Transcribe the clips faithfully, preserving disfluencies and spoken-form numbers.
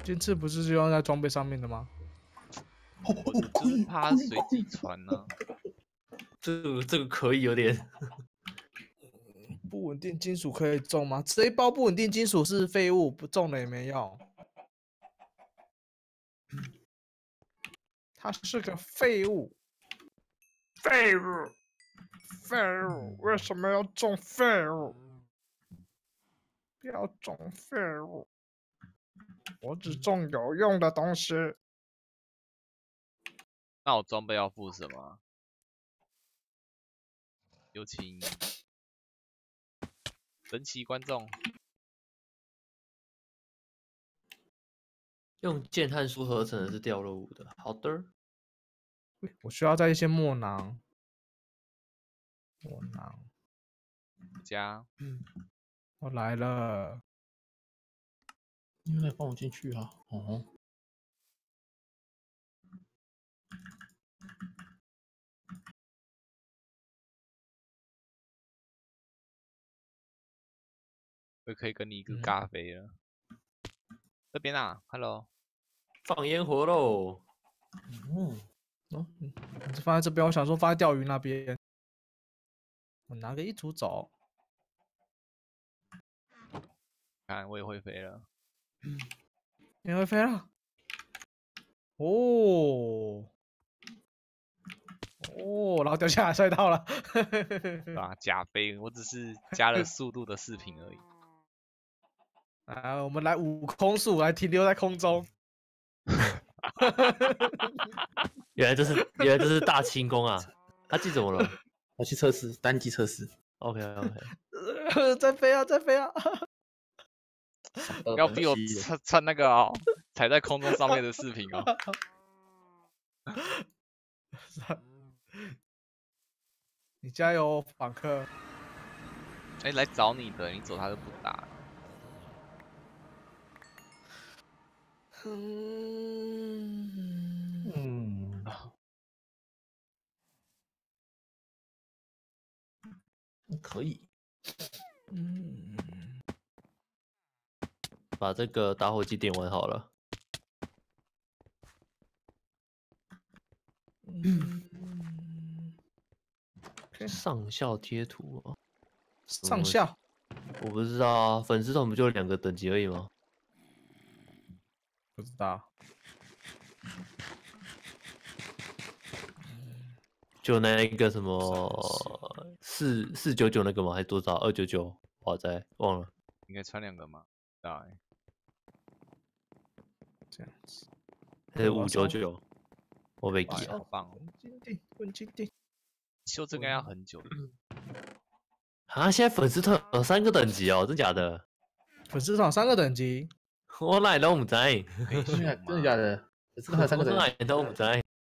尖刺不是就用在装备上面的吗？ 我是就是怕它随机传呢、 这个这个可以有点不稳定金属可以中吗？这一包不稳定金属是废物，不中了也没用。它是个废物，废物，废物，为什么要中废物？不要中废物，我只中有用的东西。 那我装备要附什么？有请神奇观众。 用键和书合成的是掉落物的。好的， 我需要在一些墨囊，墨囊， 加， 嗯， 我来了。 你来放我进去啊！哦， 我也可以跟你一个嗯咖啡了。这边啊，Hello， 放烟火喽！ 嗯， 哦，你你放在这边，我想说放在钓鱼那边。我拿个衣图走。 看我也会飞了。 你会飞了？哦，哦，然后掉下来摔到了。 对吧？假飞，我只是加了速度的视频而已。 啊，我们来悟空术，来停留在空中。 原来这是原来这是大轻功啊！他记怎么了我去测试单机测试， ？OK OK， 再飞啊，再飞啊！ 不要逼我穿穿那个哦，踩在空中上面的视频哦。 你加油，访客。 哎、来找你的，你走他就不打。 嗯， 嗯，可以。 嗯， 把这个打火机点完好了。 嗯， 上校贴图哦， 上校， 我不知道啊，粉丝团不就两个等级而已吗？ 不知道。 就那一个什么四四九九那个吗？还是多少？二九九？哇塞，忘了。 应该穿两个吗？对、欸， 这样子。 还是五九九？我被记了。 好棒哦！ 稳坚定，稳坚定。 修这个要很久。 啊，现在粉丝团有三个等级哦，真假的？ 粉丝团三个等级， 我哪里都不知道， 可以修真的吗？ 真的假的？真的还有三个人我哪里都不知道。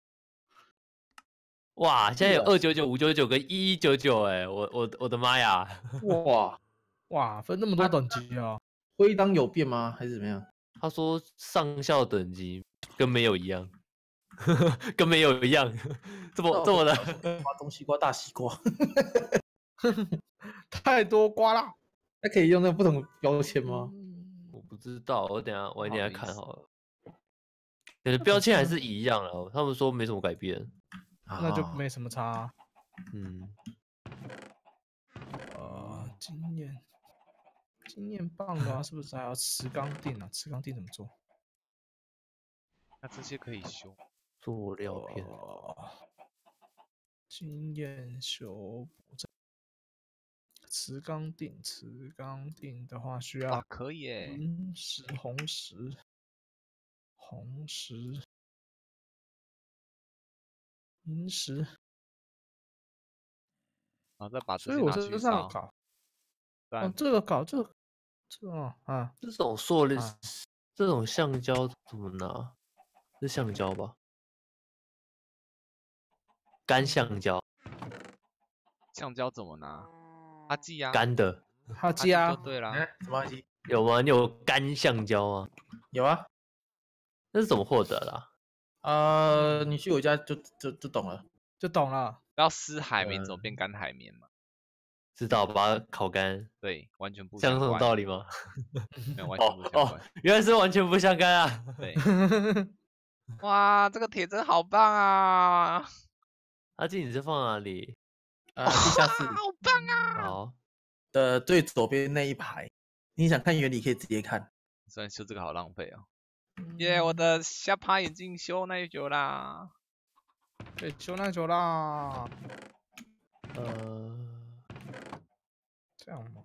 哇，现在有二九九、五九九跟一一九九，哎，我我我的妈呀！ 哇， 哇，分那么多等级哦。 徽章有变吗？还是怎么样？ 他说上校等级跟没有一样，跟没有一样，这么这么的。 瓜中西瓜大西瓜， 太多瓜啦。 那可以用那个不同标签吗？ 我不知道，我等下我一定要看不好好了。可是标签还是一样了，他们说没什么改变。 那就没什么差啊。 嗯， 呃，经验，经验棒的话，是不是还要磁钢锭啊？磁钢锭怎么做？ 那这些可以修。 塑料片。 呃经验修补这磁钢锭，磁钢锭的话需哇， 要可以耶！ 银石、红石、红石、银石， 然后再把所这些拿去以我身上烧。 搞， 对哦，这个搞这个，这个哦啊， 这种塑料啊， 这种橡胶怎么拿？是橡胶吧？干橡胶， 橡胶怎么拿？阿记呀， 干的哈阿基啊就，对啦。 哎，什么东西？ 有吗？你有干橡胶吗？ 有啊， 那是怎么获得的啊？ 呃，你去我家就就就懂了。 就懂了。 要湿海绵呃怎么变干海绵嘛？ 知道把它烤干， 对，完全不像这种相关， 道理吗？ 没有完全哦哦不相关。， 原来是完全不相干啊！ 对，哇，这个铁针好棒啊！ 阿进，你是放哪里？ 呃，地下室好棒啊！ 好， 的最左边那一排，你想看原理可以直接看。 虽然修这个好浪费哦。耶、我的下巴眼镜修那久啦。 对，修那久啦。 呃， 这样吗？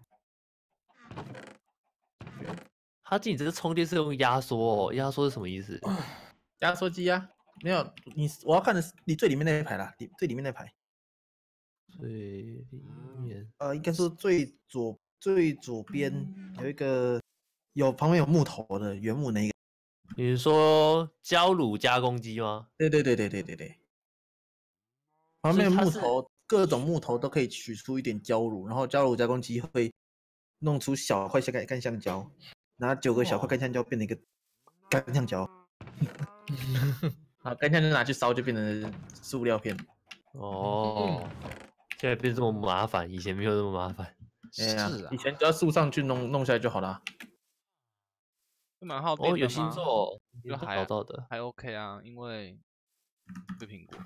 阿进，你这个充电是用压缩哦？压缩是什么意思？ 压缩机啊，没有你，我要看的是你最里面那一排啦，里最里面那排， 最里面呃，应该说最左最左边有一个有旁边有木头的原木那一个， 你是说焦乳加工机吗？ 对对对对对对对，旁边的它是木头各种木头都可以取出一点胶乳，然后胶乳加工机会弄出小块干干橡胶，拿九个小块干橡胶变成一个干橡胶，啊，干橡胶拿去烧就变成塑料片。 哦，现在变这么麻烦，以前没有这么麻烦。 哎呀， 是啊以前只要树上去弄弄下来就好了。 就蛮耗电哦， 的有新吗？ 作， 就还找到的。 还 OK 啊，因为是苹果，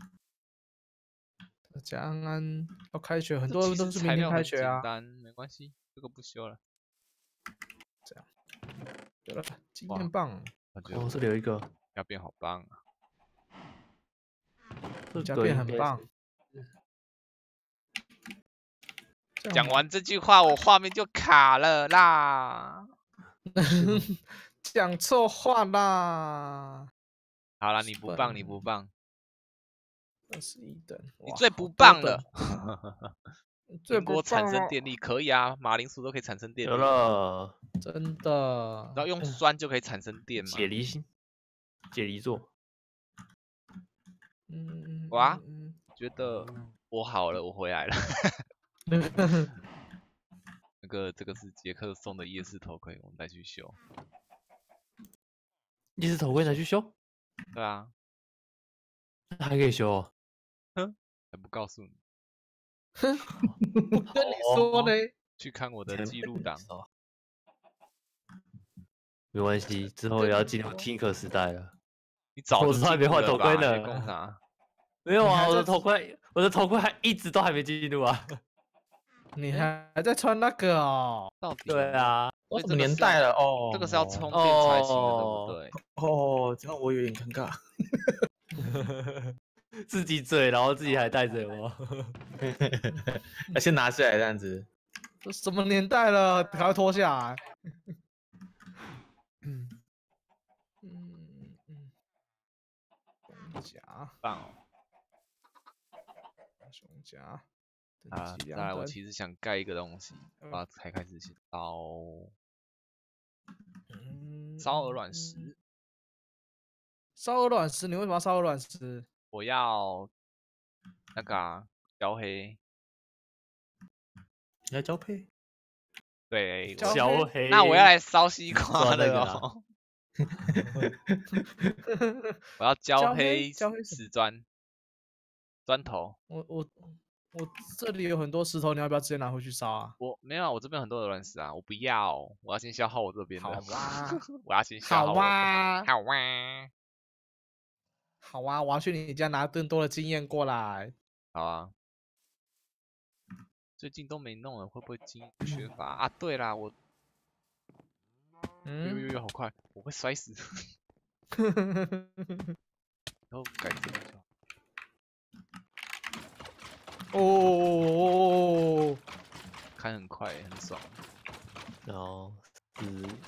江安要开学，很这多人其实都是明天材料很开学啊。 简单，没关系，这个不修了。 有了，经哇验棒， 哦， 我觉得这里有一个， 要变好棒啊！ 这加变个应该很棒是。 这样吗讲完这句话，我画面就卡了啦。 讲错话啦。 好了，你不棒， 笨你不棒， 二十一等，哇你最不好多棒等了。 最苹果不棒了产生电力可以啊，马铃薯都可以产生电力， 有了， 真的。 然后用酸就可以产生电嘛。 解离心，解离座。 嗯， 哇嗯觉得我好了，我回来了。 嗯那个这个是杰克送的夜视头盔，我们再去修。 你是头盔才去修， 对啊， 还可以修哦。 还不告诉你， 不跟你说呢。 去看我的记录档。 没关系，之后也要进入 Tinker 时代了。 你早就我都还没换进入了吧头盔呢你在供啥？ 没有啊，我的你还在头盔，我的头盔还一直都还没进入啊。 你还还在穿那个哦？ 到底对，啊， 都什么所以这个是要年代了哦？ 这个是要充电才行的， 哦对不对？ 哦，这样我有点尴尬。 自己嘴，然后自己还带着我。 要先拿下来这样子。 这什么年代了，还要脱下来？嗯嗯嗯，胸甲， 棒哦！ 胸甲，等啊， 级再来， 两等。 我其实想盖一个东西， 嗯啊，才开始写烧嗯烧鹅卵石， 烧鹅卵石，你为什么要烧鹅卵石？ 我要那个啊焦黑， 你要交配？ 对， 焦我小黑， 那我要来烧西瓜抓那了个啊哦。我要焦焦黑黑焦黑什么石砖，砖头。 我我我这里有很多石头，你要不要直接拿回去烧啊？ 我没有啊，我这边有很多鹅卵石啊，我不要，我要先消耗我这边的。 好哇， 我要先消耗好我的。 哇， 好哇， 好啊，我要去你家拿更多的经验过来。 好啊。最近都没弄了，会不会经验缺乏啊？对啦，我，呦呦嗯， 呦，好快，我会摔死。然后改这个就好。 哦， 开很快，很爽。 然后是，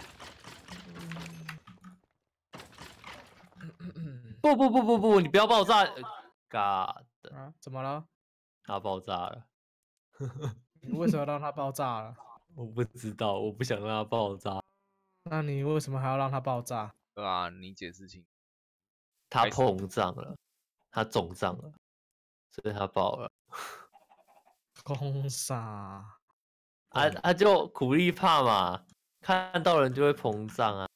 不不不不不，你不要爆炸呃！God， 啊，怎么了？ 它爆炸了。 你为什么要让它爆炸了？ 我不知道，我不想让它爆炸。 那你为什么还要让它爆炸？ 对啊，你解释清。 它开始膨胀了，它肿胀了，所以它爆了。 空傻。 啊啊，就苦力怕嘛，看到人就会膨胀啊，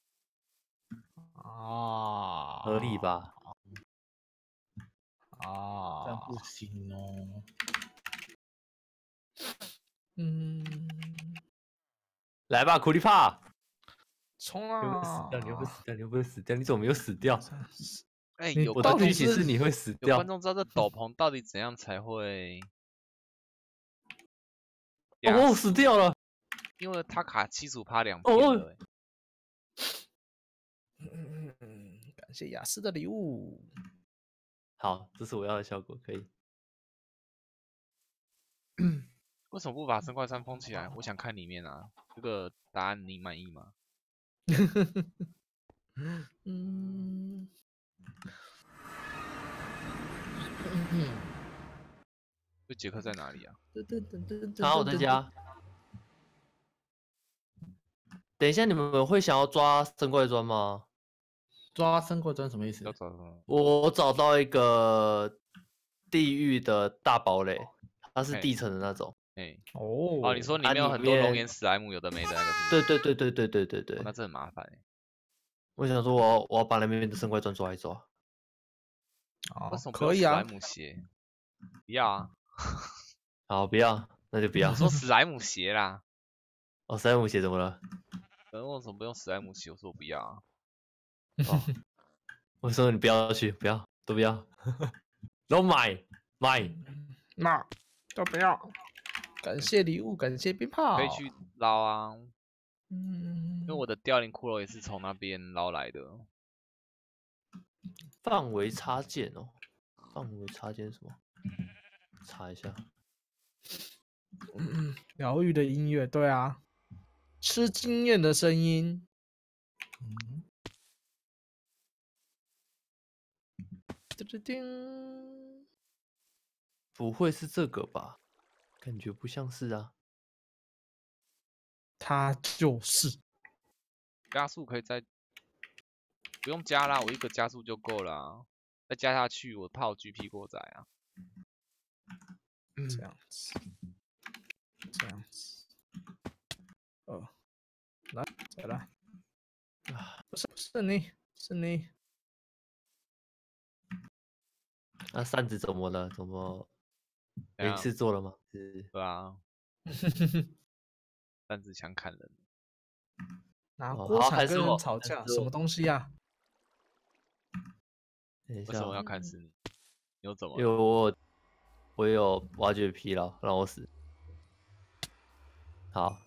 啊， 合理吧？ 啊， 这样不行哦。 嗯， 来吧，苦力怕！ 冲你会死啊！ 掉，你会不会死掉？你会不会死掉？你怎么没有死掉？ 哎、 你有我的到底观众剧情是是你会死有掉观。众知道这斗篷到底怎样才会哦， 压我死掉了！ 因为他卡七十五趴两哦片了、欸。 嗯嗯，感谢雅思的礼物。 好，这是我要的效果，可以。 为什么不把生怪山封起来？我想看里面啊。这个答案你满意吗？ 嗯， 这杰克在哪里啊？ 好，我在家。等一下，你们会想要抓生怪砖吗？ 抓生怪砖什么意思要？找什么？ 我找到一个地狱的大堡垒，它是嘿地层的那种。 哎、 哦哦，你说里它里面有很多龙面岩史莱姆，有的没的那个是不对是？ 对对对对对对对哦，那这很麻烦哎、 我想说我要我要把那边的生怪砖抓一抓。 哦为什么不用可以啊史莱？姆鞋？不要啊！ 好，不要，那就不要我。说史莱姆鞋啦。 哦，史莱姆鞋怎么了？ 有人问为什么不用史莱姆鞋？我说我不要啊。 哦，我说你不要去，不要，都不要，都买买。 那都不要。感谢礼物，感谢鞭炮。 可以去捞啊， 嗯， 因为我的凋零骷髅也是从那边捞来的。 范围插件哦，范围插件是什么？查一下。 嗯，疗愈的音乐，对啊，吃经验的声音。嗯，叮叮叮， 不会是这个吧？感觉不像是啊。 它就是加速可以再不用加啦，我一个加速就够了、啊。再加下去，我怕我 G P 过载啊。 这样子，这样子。哦，来，再来。啊，不是，不是你，是你。 那扇子怎么了？怎么没怎样事做了吗？是对啊，三支枪砍人。 拿哦锅铲跟人好开始我吵架， 开始我什么东西呀？ 等一下哦， 为什么要砍死你？你又怎么因为了？ 我我有挖掘疲劳，让我死。好，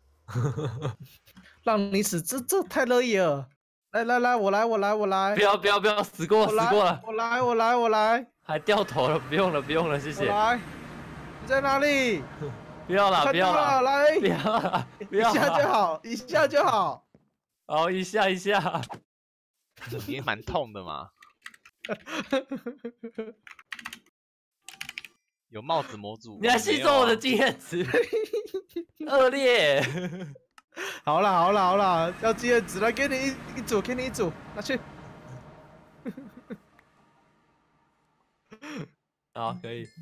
让你死，这这太乐意了。来来来，我来，我来，我来不。要不要不要，死过我来， 死过了， 我来，我来，我来， 还掉头了，不用了不用了，谢谢。 我来。你在哪里？ 不要了看不要到了， 来， 不要了不一要下就了， 好，一下就好。 好一下一下。 你也蛮痛的嘛。有帽子模组， 你还吸收我的经验值，恶劣。 好了好了好了，要经验值了，给你一一组，给你一组，拿去。 好，可以。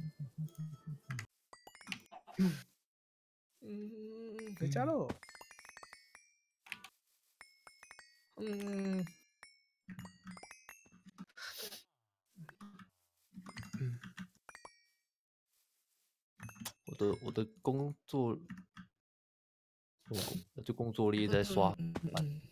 嗯，回家喽。嗯。 我的我的工作，我我就工作力在刷。 嗯嗯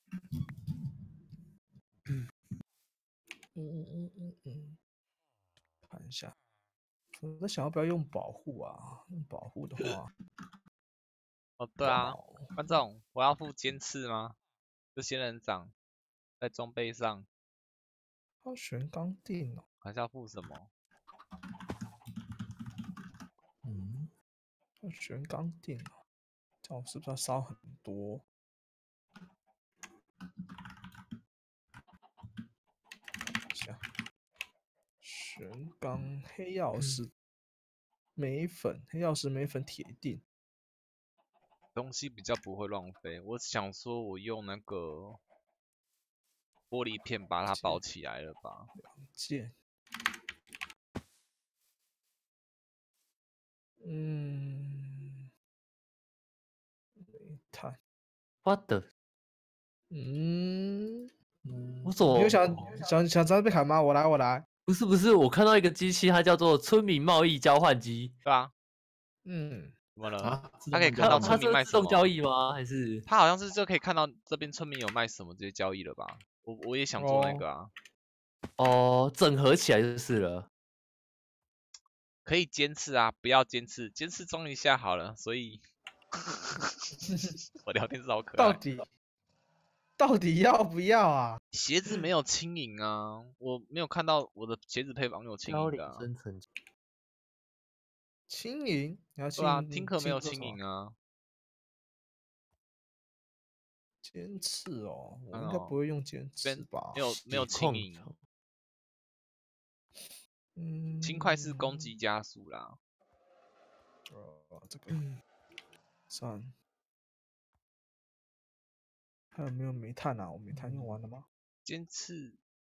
嗯嗯嗯嗯，看一下，我在想要不要用保护啊？用保护的话， 哦，对啊，观众，我要附尖刺吗？就仙人掌在装备上， 要悬钢锭哦。 还是要附什么？ 嗯，要悬钢锭哦，这样我是不是要烧很多？看一下，悬钢、黑曜石、镁粉、黑曜石、镁粉、铁锭。 东西比较不会浪费。我想说，我用那个玻璃片把它包起来了吧？ 剑，嗯，煤炭， What the？ 嗯， 我怎么你有想想想知道被砍吗？我来，我来， 不是不是，我看到一个机器，它叫做村民贸易交换机。 对啊， 嗯， 怎么了？ 啊， 他可以看到村民卖什么？ 自动交易吗？还是他好像是就可以看到这边村民有卖什么，直接交易了吧？我我也想做那个啊。 哦，整合起来就是了。 可以尖刺啊，不要尖刺，尖刺装一下好了。所以，我聊天是好可爱。 到底到底要不要啊？ 鞋子没有轻盈啊，我没有看到我的鞋子配方有轻凋零盈的、啊。 生成轻盈，你要轻对啊， 盈， 听课没有轻轻做什么盈啊。 尖刺哦，我嗯应该不会用尖刺边吧？ 没有没有轻盈， 嗯， 轻快是攻击加速啦。 呃，这个算了。还有没有煤炭啊？我煤炭用完了吗？ 尖刺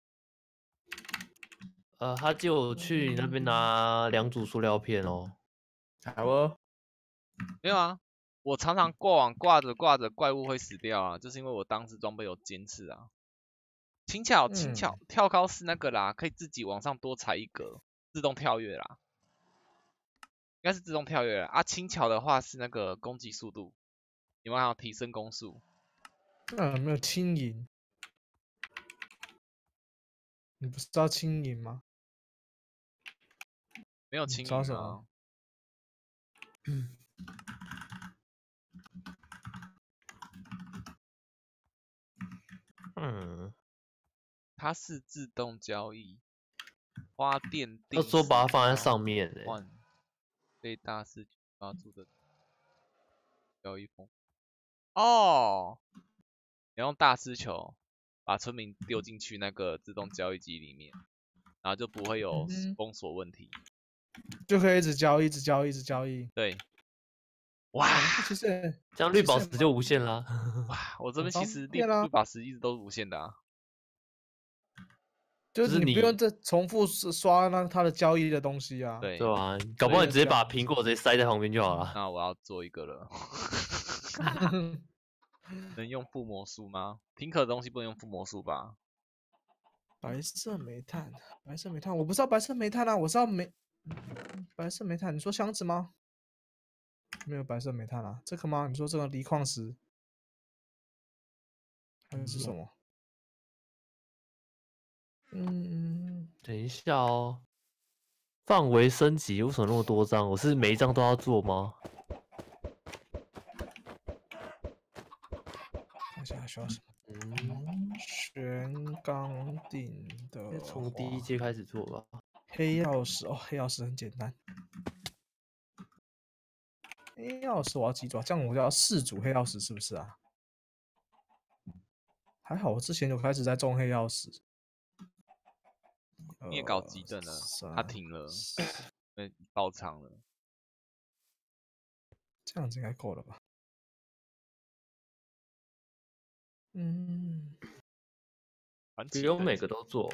呃，他借我去你那边拿两组塑料片哦。 好哦， 没有啊，我常常过往挂着挂着怪物会死掉啊，就是因为我当时装备有尖刺啊。轻巧轻巧、 嗯跳高是那个啦，可以自己往上多踩一格，自动跳跃啦。应该是自动跳跃啦啊。轻巧的话是那个攻击速度，有没有看到提升攻速？ 那有没有轻盈？你不知道轻盈吗？ 没有你轻盈啊找什么。 嗯， 它是自动交易，花店他定时说把它放在交上面诶。 换被大师抓住的交易风。哦，你用大师球把村民丢进去那个自动交易机里面，然后就不会有嗯哼封锁问题。 就可以一直交易，一直交易，一直交易。 对，哇哇，那其实也这样绿宝其实也石就无限啦。 哇，我这边很其实绿方便啊绿宝石一直都是无限的啊。 就是就是你你不用再重复刷刷那它的交易的东西啊。 对对吧？搞不好你直接把苹果直接塞在旁边就好了。 那我要做一个了。能用附魔术吗？听课的东西不能用附魔术吧？ 白色煤炭，白色煤炭，我不知道白色煤炭啊，我知道煤，白色煤炭，你说箱子吗？没有白色煤炭啊，这个吗？你说这个锂矿石，还是什么？嗯， 等一下哦，范围升级为什么那么多张？我是每一张都要做吗？ 看一下需要什么？ 嗯， 全钢锭的从第一话阶开始做吧。 黑曜石哦，黑曜石很简单。黑曜石我要几组啊？这样我就要四组黑曜石，是不是啊？还好我之前有开始在种黑曜石。 你也搞急诊了，他停了，被爆仓了。 这样子应该够了吧？嗯， 不用每个都做。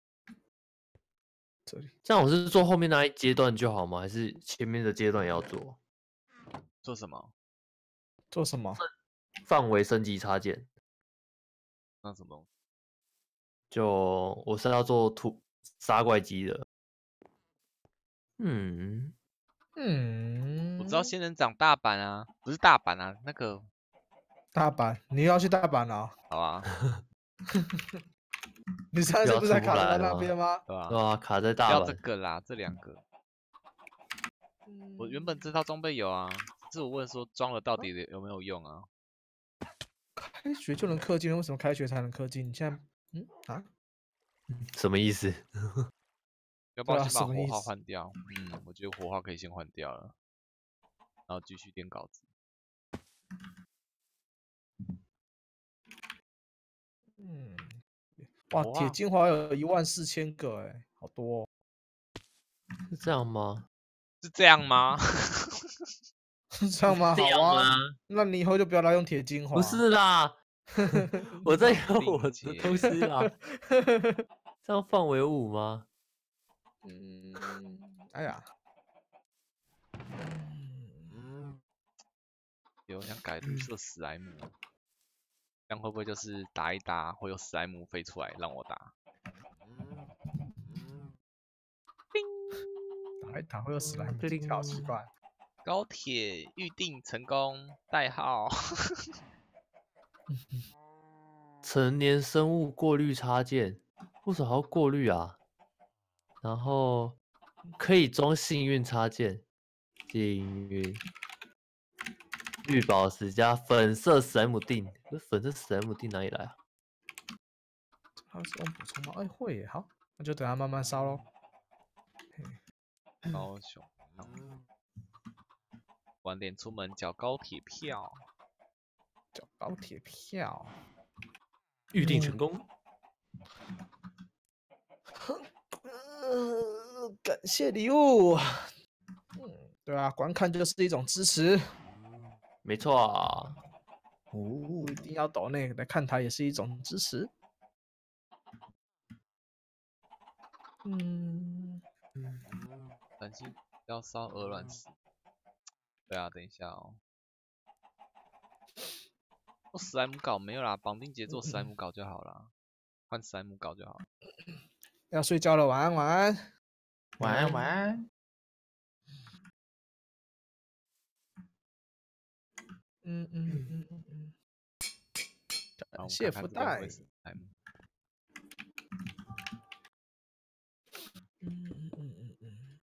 这里这样我是做后面那一阶段就好吗？还是前面的阶段也要做？ 做什么？ 做什么？ 范围升级插件。 那什么？ 就我是要做土杀怪机的。嗯嗯， 我知道仙人掌大阪啊，不是大阪啊，那个大阪，你要去大阪啊？ 好啊， 你上次不是在卡在那边吗？ 对吧？ 对啊，卡在大不要这阪。 个啦，这两个。我原本这套装备有啊，只是我问说装了到底有没有用啊？ 开学就能氪金，为什么开学才能氪金？你现在嗯啊？ 什么意思？ 要不要对啊先把火花什么意思换掉？嗯，我觉得火花可以先换掉了，然后继续编稿子。 嗯，哇， 火花铁精华有一万四千个哎，好多、哦。 是这样吗？ 是这样吗？ 是这样吗？ 这样好啊， 吗？ 那你以后就不要来用铁精华。 不是啦，我在用我的并且东西啦。这样范围五吗？ 嗯，哎呀，嗯， 有想改绿色史莱姆，这样会不会就是打一打会有史莱姆飞出来让我打？ 打一打会有史莱姆，听起来好奇怪。 高铁预定成功，代号。 成年生物过滤插件，为什么还要过滤啊？然后可以装幸运插件，幸运绿宝石加粉色史莱姆锭，这粉色史莱姆锭哪里来啊？ 还有这种补充吗？哎，会耶，好，那就等它慢慢烧喽。 高雄，晚点出门缴高铁票。 缴高铁票， 预定成功。 呃，感谢礼物。嗯，对啊，观看就是一种支持， 没错啊， 哦不一定要抖内来看台也是一种支持。嗯， 担心要烧鹅卵石。对啊，等一下哦。做史莱姆镐没有啦，绑定节做史莱姆镐就好啦，换史莱姆镐就好。 要睡觉了，晚安，晚安， 晚安晚安。 嗯嗯嗯嗯嗯， 感谢福袋。嗯嗯嗯嗯嗯。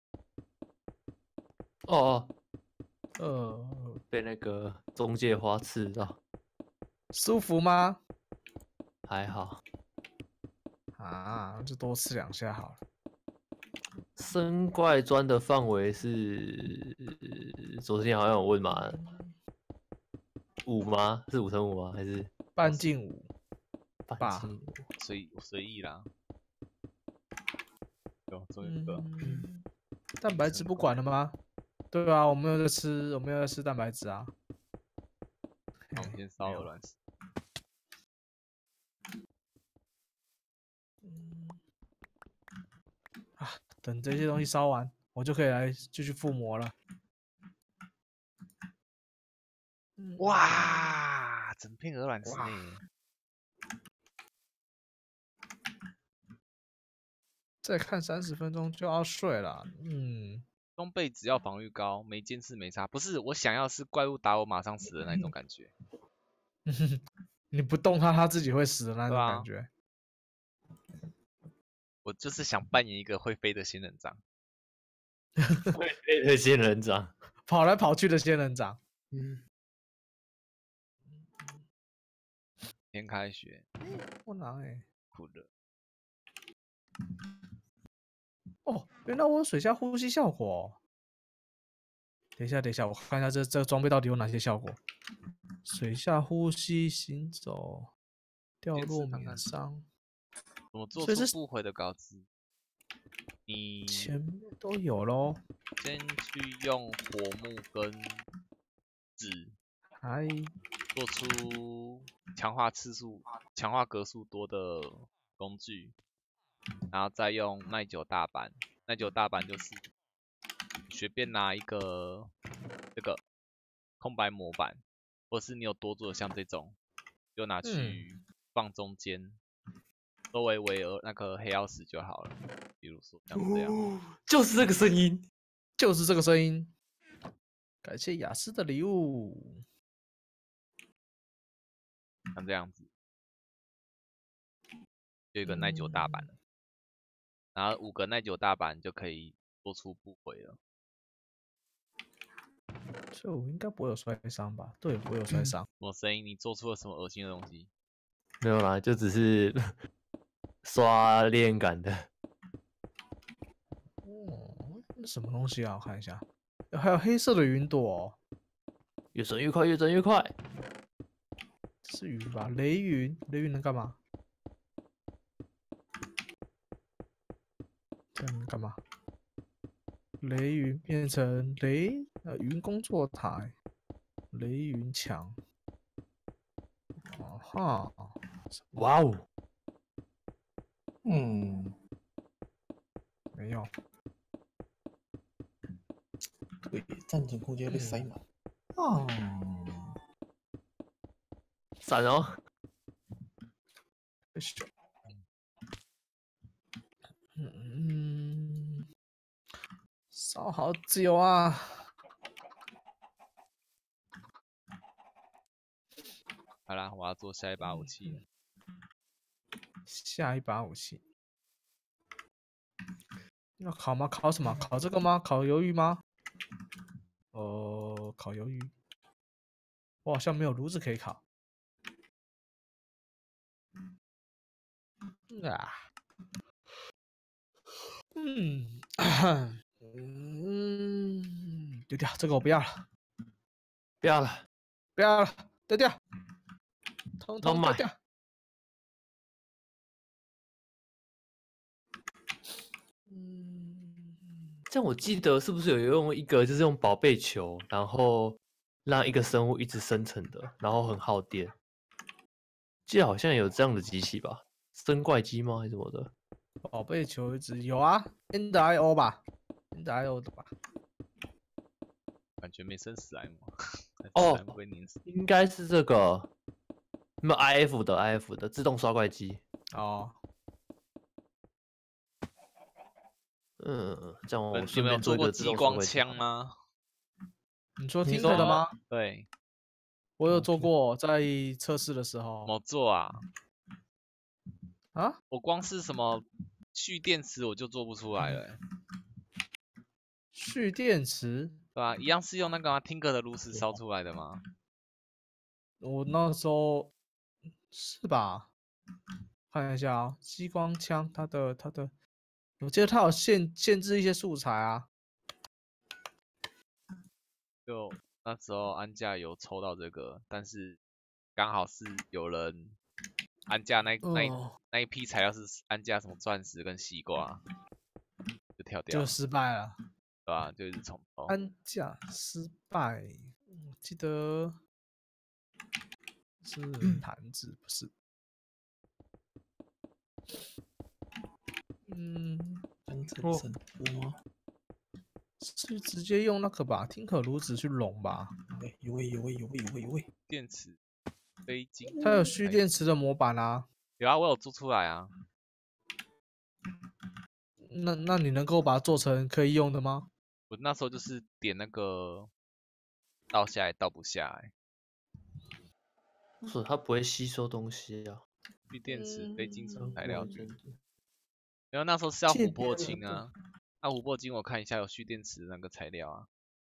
哦哦， 呃， 被那个中介花刺到， 舒服吗？ 还好。 啊，就多吃两下好了。 生怪砖的范围是，昨天好像有问嘛，五吗？是五乘五吗？还是半径五半吧？ 径五？ 随随意啦。有，终于个。 嗯，蛋白质不管了吗？对啊，我们有在吃，我们有在吃蛋白质啊。 那我们先烧鹅卵石。 嗯，啊，等这些东西烧完，我就可以来继续附魔了。嗯哇，整片鹅卵石哇呢！ 再看三十分钟就要睡了。嗯， 装备只要防御高，没剑刺没差。不是，我想要是怪物打我马上死的那种感觉。 你不动它，它自己会死的那种对啊感觉。 我就是想扮演一个会飞的仙人掌。 会飞的仙人掌， 跑来跑去的仙人掌。 嗯， 先开学， 不难哎。 酷的。 哦，原来我有水下呼吸效果哦。等一下，等一下，我看一下这这装备到底有哪些效果。水下呼吸、行走、掉落、免伤， 怎么做所以是出不回的稿子？你前面都有咯。 先去用火木跟纸还做出强化次数、强化格数多的工具，然后再用耐久大板。耐久大板就是随便拿一个这个空白模板，或是你有多做的像这种，就拿去放中间，周围围呃那个黑曜石就好了。比如说像这样， 哦，就是这个声音， 就是这个声音。感谢雅思的礼物。 像这样子，有一个耐久大板了，然后五个耐久大板就可以做出不回了。 所以我应该不会有摔伤吧？对，不会有摔伤。 什么声音？你做出了什么恶心的东西？ 没有啦，就只是刷练感的。 哦，那什么东西啊？我看一下，还有黑色的云朵哦。 越转越快，越转越快。 这是云吧？雷云，雷云能干嘛？这能干嘛？雷云变成雷呃云工作台，雷云墙。啊哈， 哇哦， 嗯， 没有。 对，战争空间被塞满。啊， 闪哦！ 嗯，烧好久啊！ 好啦，我要做下一把武器了。 下一把武器要烤吗？烤什么？烤这个吗？烤鱿鱼吗？哦，烤鱿鱼。我好像没有炉子可以烤。啊，嗯，嗯，丢掉这个我不要了， 不要了， 不要了，丢掉，通都买。 通丢掉。嗯， 这样我记得是不是有用一个就是用宝贝球，然后让一个生物一直生成的，然后很耗电？记得好像有这样的机器吧？生怪机吗？还是什么的？ 宝贝球一直有啊 ，N 的 I O 吧 ，N 的 I O 的吧。 感觉没生死 M， 哦不会碾死。 应该是这个，没有 I F 的 I F 的自动刷怪机。 哦， 嗯，这样我呃你顺们有做过便做一个自激光动刷怪机枪吗？ 你说你 Tinker 说的吗？ 对， 我有做过，在测试的时怎候。 么做啊？ 啊？ 我光是什么蓄电池我就做不出来了、欸， 蓄电池？ 对吧、一样是用那个、啊、Tinker 的炉石烧出来的吗？ 我那时候是吧？看一下啊、激光枪，它的它的，我记得它有限限制一些素材啊。 就那时候安价有抽到这个，但是刚好是有人安价那那一哦， 那一批材料是安价什么钻石跟西瓜，就跳掉就了， 失败了。 对吧、就一直重抽。 安价失败，我记得是盘子，不是。嗯， 当成哦神波吗？ 是直接用那个吧，听可炉子去熔吧。 对，有味有味有味有味有味。 电池非金， 它有蓄电池的模板啊。 有啊，我有做出来啊。 那那你能够把它做成可以用的吗？ 我那时候就是点那个倒下来倒不下来， 为什么它不会吸收东西啊？ 蓄电池非金属嗯材料真的。 然后那时候是要借琥珀别人金啊，那琥珀金我看一下有蓄电池的那个材料啊，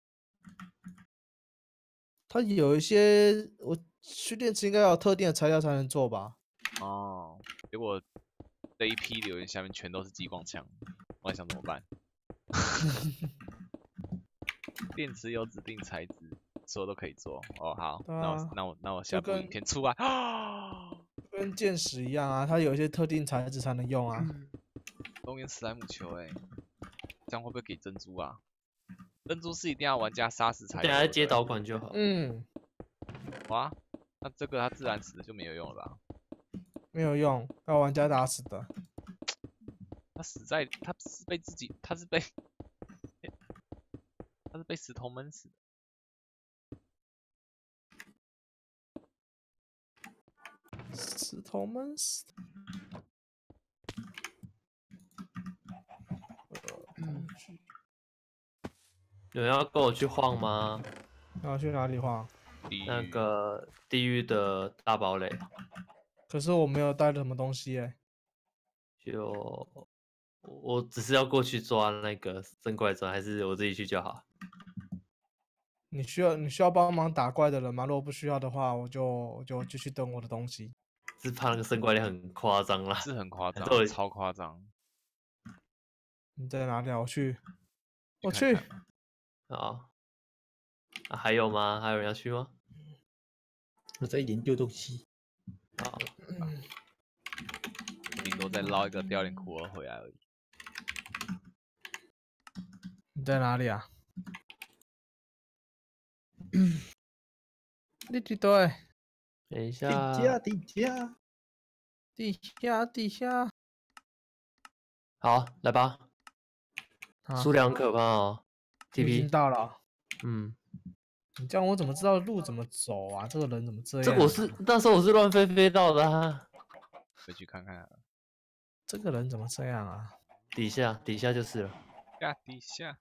它有一些，我蓄电池应该要有特定的材料才能做吧？ 哦，结果这一批留言下面全都是激光枪，我在想怎么办？电池有指定材质，所有都可以做。哦，好， 对啊那我那我那我下部就跟影片出来啊， 跟箭矢一样啊，它有一些特定材质才能用啊。 龙岩史莱姆球、欸，哎，这样会不会给珍珠啊？珍珠是一定要玩家杀死才有的。 等下接导管就好。 嗯， 哇，那这个它自然死的就没有用了吧？ 没有用，要玩家打死的。 他死在，他是被自己，他是被，他是被石头闷死的。 石头闷死。 有人要跟我去晃吗？ 要去哪里晃？ 那地狱个地狱的大堡垒， 可是我没有带什么东西哎、 就我只是要过去抓那个生怪砖，还是我自己去就好？ 你需要你需要帮忙打怪的人吗？如果不需要的话，我就我就继续等我的东西。 是怕那个生怪量很夸张啦。 是很夸张对， 超夸张。 你在哪里啊？我去，我看去。 看好，啊，还有吗？还有人要去吗？ 我在研究东西。 好， 顶多再捞一个凋零库尔回来而已。 你在哪里啊？你几队？ 等一底下， 下底下， 地下地下。 好，来吧。 啊数量很可怕哦你已经 ，T P， 到了。 嗯， 你这样我怎么知道路怎么走啊？这个人怎么这样、啊？ 这个我是那时候我是乱飞飞到的啊， 回去看看啊， 这个人怎么这样啊？ 底下底下就是了。 下底下。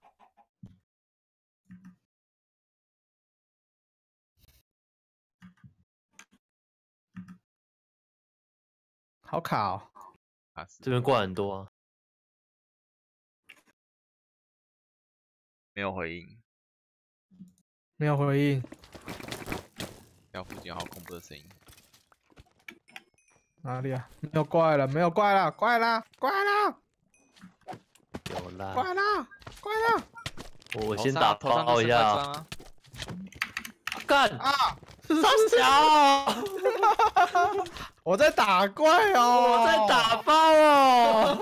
好卡哦。 啊，是这边怪很多啊。 没有回应。 没有回应。 要附近有好恐怖的声音。 哪里啊？没有怪了，没有怪了，怪了，怪了， 有啦， 怪了，怪了。 我我头上先打头上就是包一下啊。 块砖啊。 干啊！ 三小， 我在打怪哦， 我在打包哦。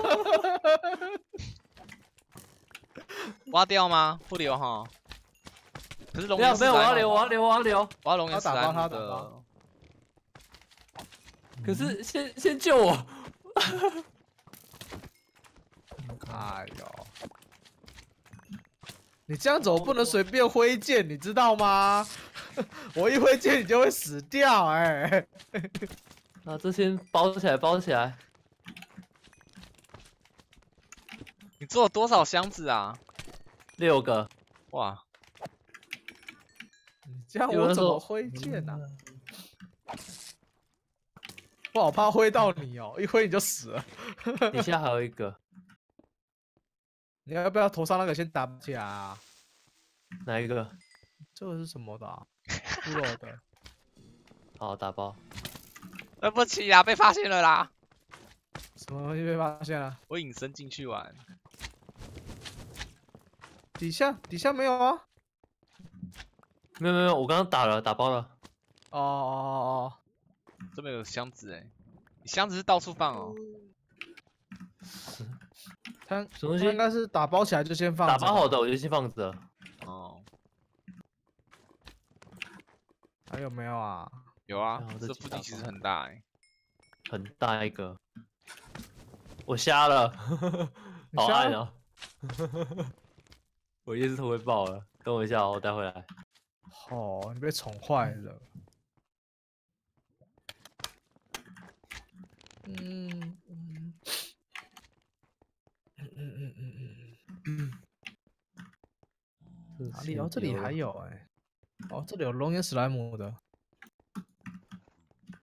挖掉吗？不留哈。可是龙没有没有，我岩史莱姆要留，我要留，我要留。 我要龙岩史莱姆他打包他打的包。 可是先先救我。 哎呦，你这样子我不能随便挥剑，你知道吗？我一挥剑你就会死掉，哎。 啊，这先包起来，包起来。 你做了多少箱子啊？ 六个。 哇！ 你这样我怎么挥剑呢？我好怕挥到你哦，一挥你就死了。 底下还有一个。 你要不要头上那个先打起来啊？ 哪一个？ 这个是什么的、啊？骷髅的。 好，打包。 对不起啊，被发现了啦！ 什么东西被发现了？ 我隐身进去玩。 底下底下没有啊？ 没有没有没有，我刚刚打了，打包了。 哦哦哦这边有箱子哎，你箱子是到处放哦。 哦，他什么东西他应该是打包起来就先放。 打包好的我就先放着。 哦， 还有没有啊？ 有啊然后，这这几大包腹地其实很大哎。 很大一个。我瞎了，好你瞎了暗哦。我夜视头会爆了，等我一下哦，我带回来。 哦，你被宠坏了。嗯嗯嗯嗯嗯嗯嗯。哪里？哦，这里还有哎、哦，这里有龙岩史莱姆的。